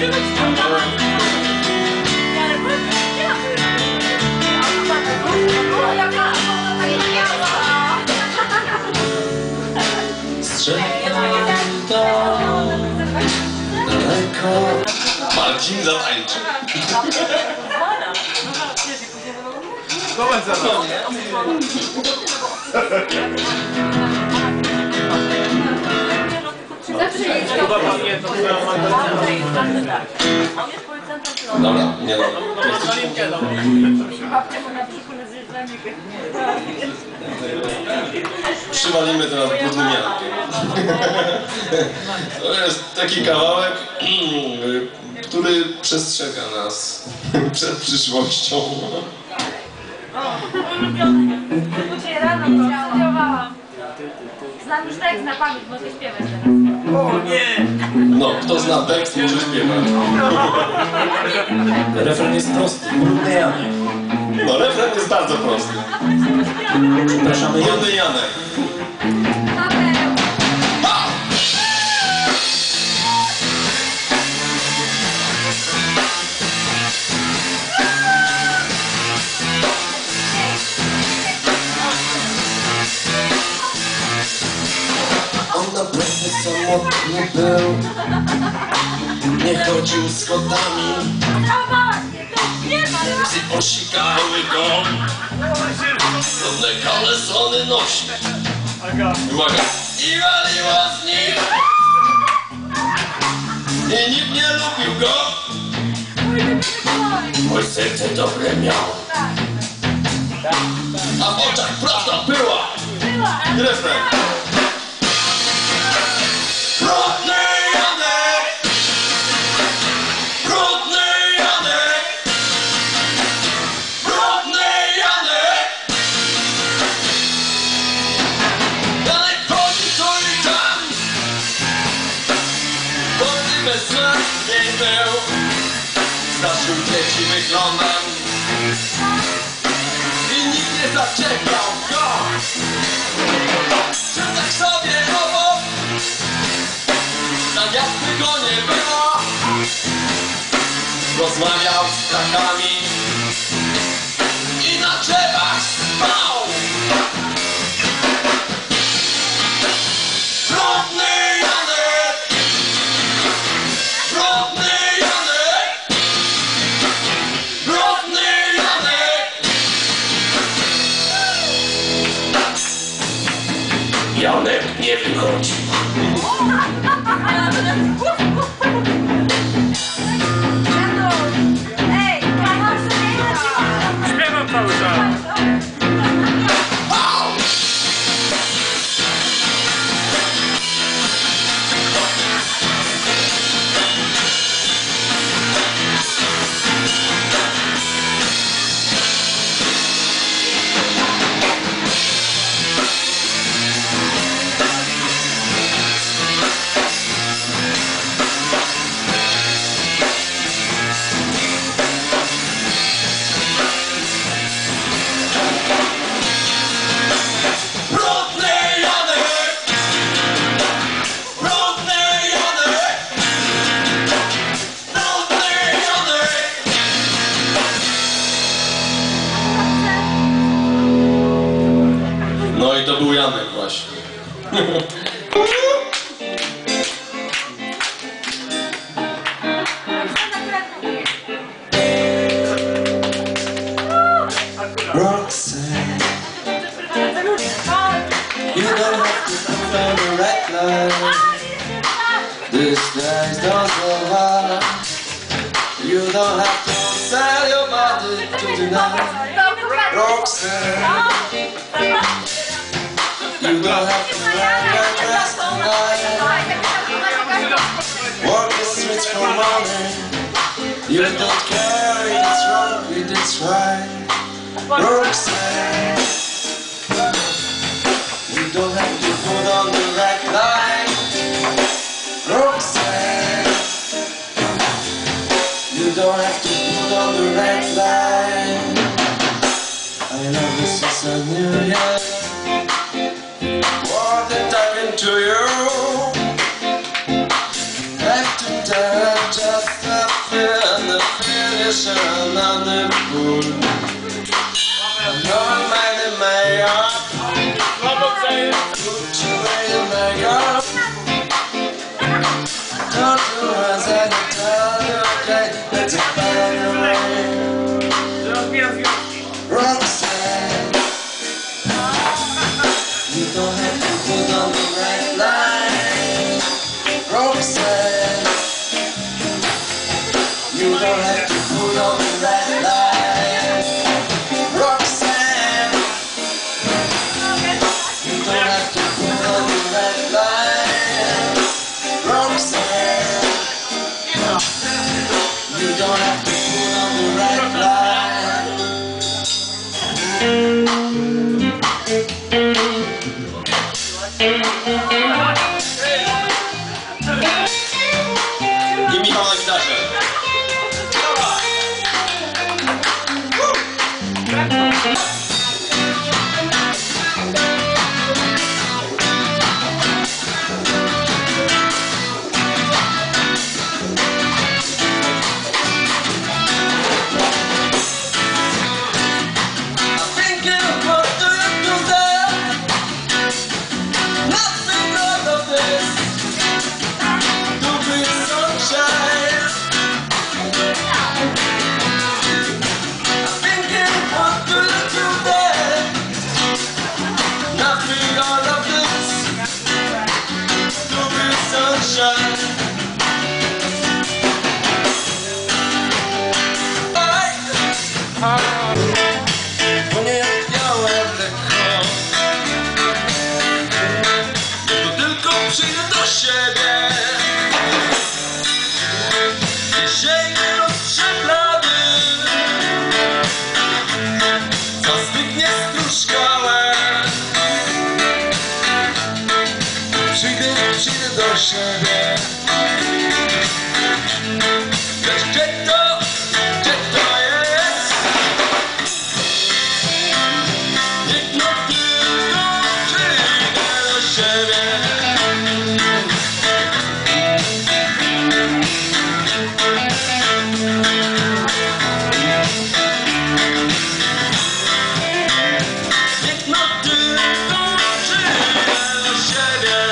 Marcin zatańczy. Dobra, nie no. Przywalimy teraz brudnym jankiem. To jest taki kawałek, który przestrzega nas przed przyszłością. Dzisiaj rano to studiowałam. Znam już tekst na pamięć, mogę śpiewać teraz. O nie! No, kto zna tekst, może śpiewać. Refren jest prosty, brudny Janek. No, refren jest bardzo prosty. Przepraszamy, Brudny Janek. On naprawdę samotny był, nie chodził z kotami, Psy osikały go, brudne kalesony nosi. Uwaga! I waliło z nim! I nikt nie lubił go! Moje serce dobre miało, a w oczach prawda była! I refren! Brudny Janek! Brudny Janek! Brudny Janek! Janek chodzi tu i tam, chodzi bez nas nie był. Straszył dzieci wyglądam i nikt nie zaczepiał go. Czy tak sobie obok, tak jakby go nie było. Rozmawiał z ptakami i na drzewach spał. Brudny Janek! Brudny Janek! Brudny Janek! Janek nie wychodzi. Śpiewam cały czas. No i to był Janek właśnie. Roxanne, you don't have to put on the red light. This days don't go hard. You don't have to sell your body to the night. Roxanne, you don't have to wear that dress tonight. Walk the streets for money. You don't care if it's wrong, if it's right. Roxanne, you don't have to put on the red light. Roxanne, you don't have to put on the red light. I love you since I knew you. What did I mean to you? Have to tell just Słyszę ranny ból. No I made it make up. Put you in the makeup. Don't do as I tell you, okay? Let's find a way. Roxanne, you don't have to put on the red light. Roxanne, you don't have to put on the red light. Roxanne, you don't have to put on the red light. Roxanne, you don't have to put on the red light. I Michał na gitarze. Bo nie miałem lekko, to tylko przyjdę do siebie. Jesiejny rozstrzeglany, zastygnie struszkałem. Przyjdę do siebie. Lecz gdzie to jest? Niech no tylko przyjdę do siebie. Niech no tylko przyjdę do siebie.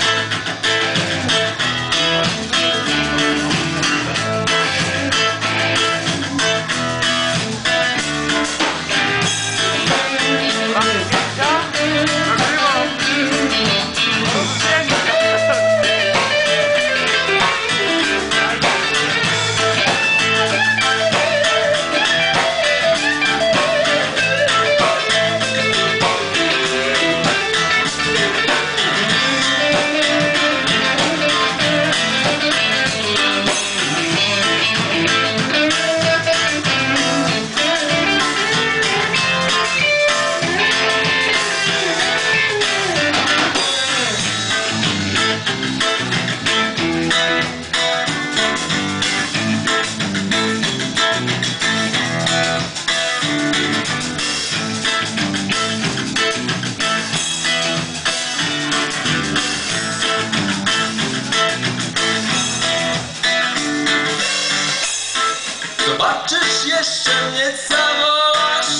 Zobaczysz, jeszcze mnie zawołasz,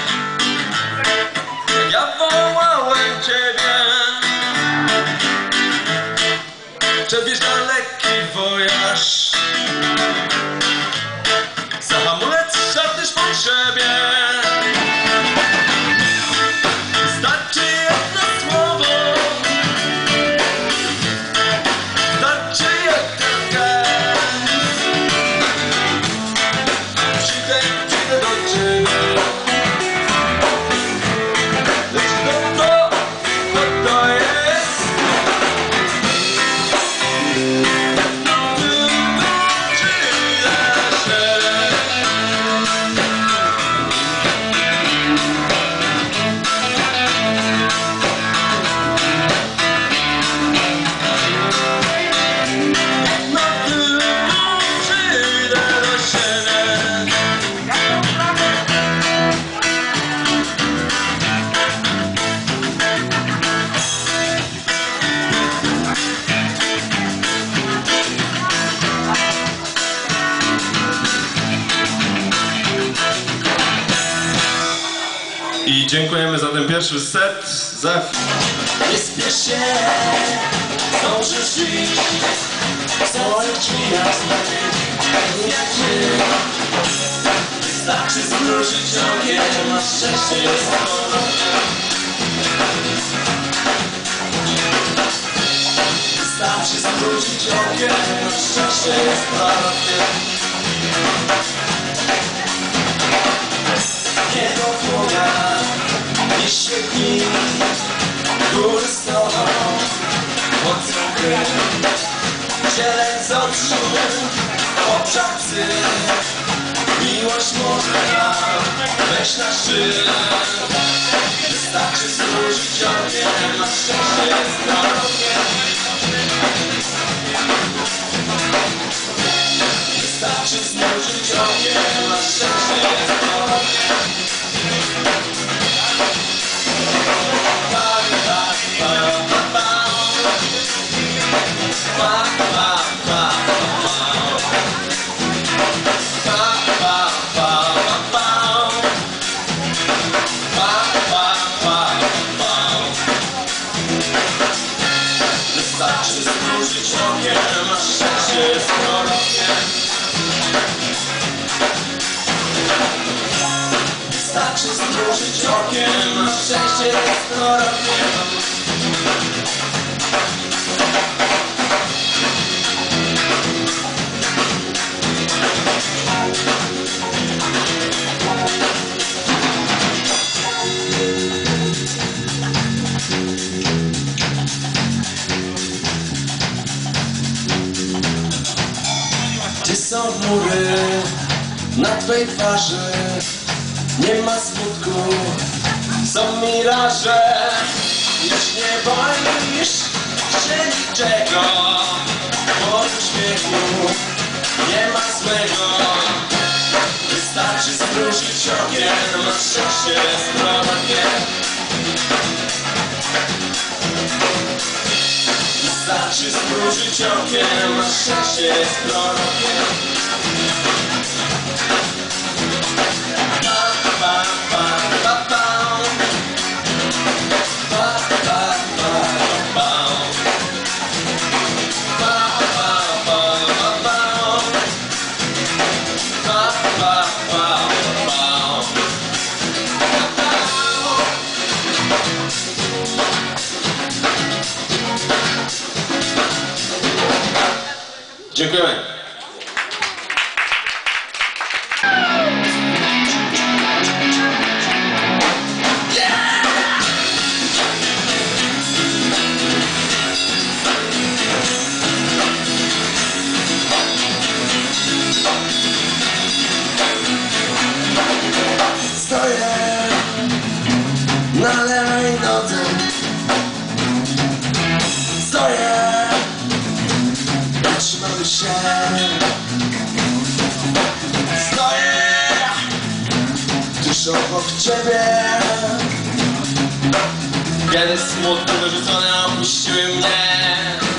jak ja wołałem ciebie. Przebierz na lekki wojaż, za hamulec szarpniesz po siebie. Wystarczy jedno słowo, wystarczy jeden gest. Przyjdę do ciebie. Lecz kto to jest? dziękujemy za ten pierwszy set. Nie spiesz się, zdążysz iść w swoich drzwiach jak my. Wystarczy zmrużyć okiem, a szczęście jest prorokiem. Wystarczy zmrużyć okiem, a szczęście jest prorokiem. Nie dopłoga, nie świetni, góry z tobą, mocno gry. Zieleń z oczu, obżarcy, miłość może weź na szczyt. Wystarczy zmrużyć okiem, a szczęście jest prorokiem. Wystarczy zmrużyć okiem, a szczęście jest prorokiem. Wystarczy zmrużyć okiem, a szczęście jest prorokiem. Wystarczy zmrużyć okiem, a szczęście jest prorokiem. Gdzie są chmury na twej twarzy? Nie ma smutku, są miraże. Już nie boisz się niczego, bo w uśmiechu nie ma złego. Wystarczy zmrużyć okiem, a szczęście jest prorokiem. Wystarczy zmrużyć okiem, a szczęście jest prorokiem. Dziękujemy. Stoję na lewej nodze. Stoję, trzymamy się. Stoję tuż obok ciebie. Kiedy smutno wyrzucone opuściły mnie.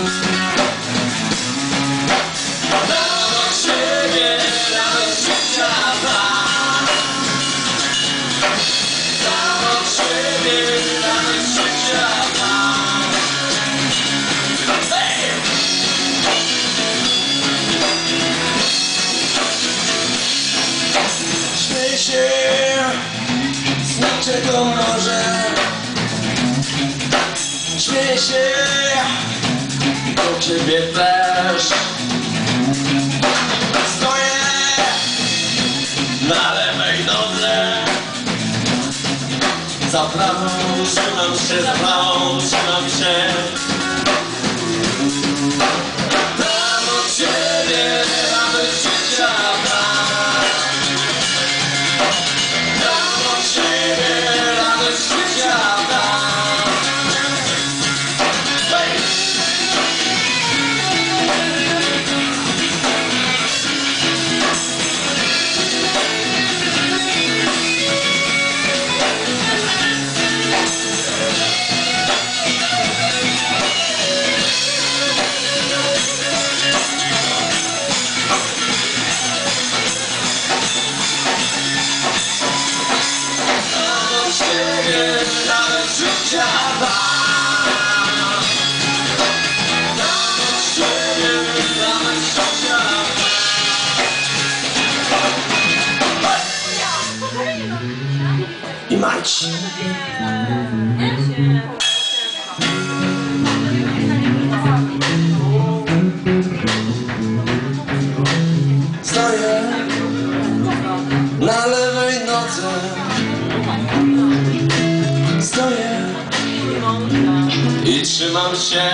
Dam od siebie radość życia wam. Dam od siebie radość życia wam. Hey! Śmiej się z niczego może. Śmiej się, do ciebie też. Stoję na lewej nodze. Za prawą trzymam się, za prawą trzymam się. Dam od siebie radość życia wam. Dam od siebie radość życia wam. Stoję na lewej nodze, stoję i trzymam się.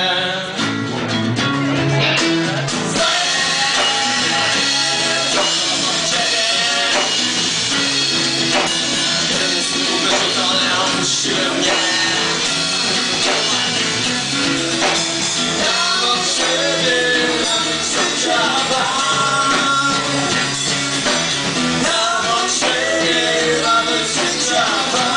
Opuściły mnie. Ja od siebie zaczęła. Ja od siebie nawet zaczęła.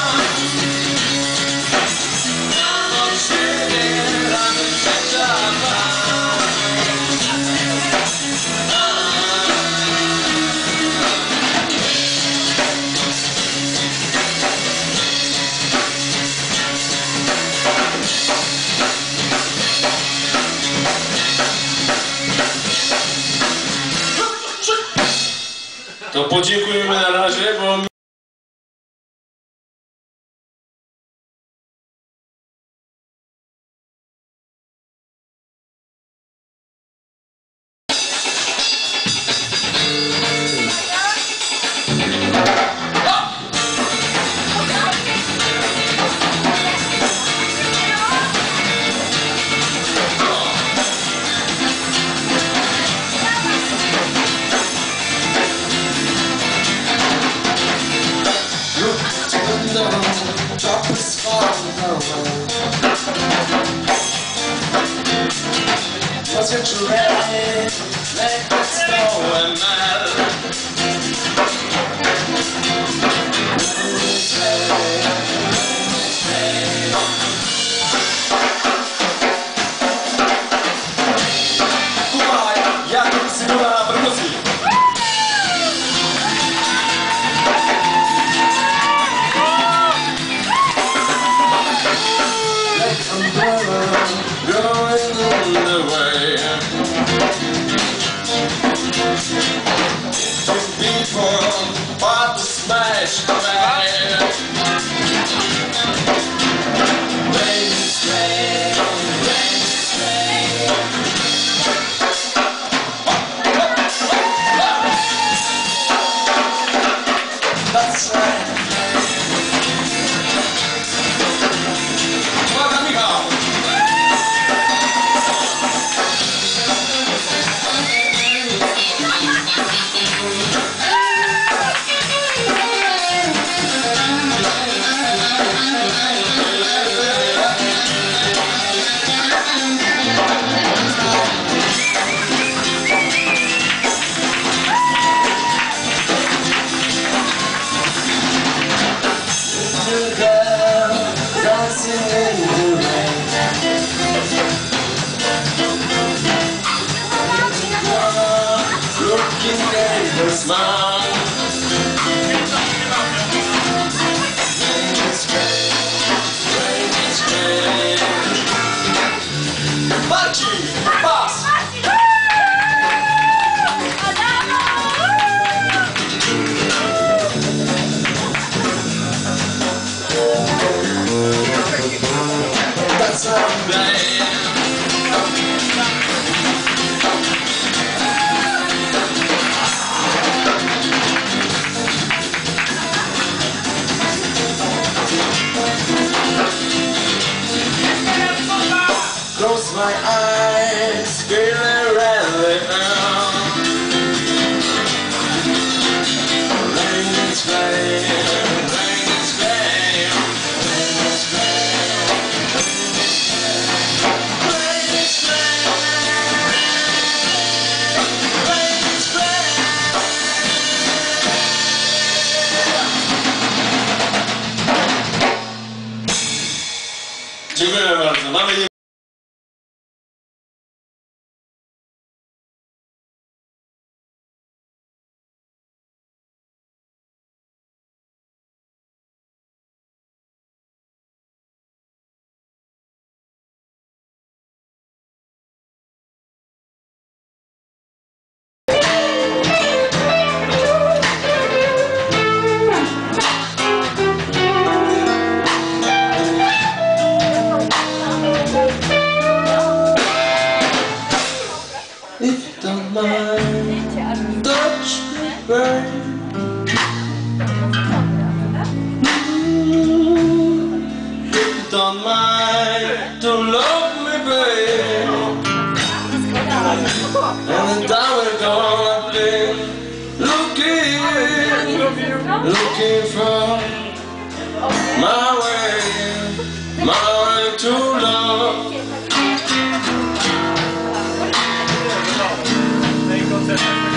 Ja od siebie nawet zaczęła. To podziękujemy na razie, bo... Drop is falling over. Was it ready? Let it snow and melt. Kumaj, jak sygnała na perkusji. Going on the way. Two people about to smash the man. Rain is rain, rain is rain. That's right. Uwaga, Michał! Little girl dancing in the rain. Little girl looking at the smile. Rain is rain is rain. Marcin! Pas! That's right. touch me, babe. If you don't mind to love me, babe. And then I will go on again, looking for my way to love.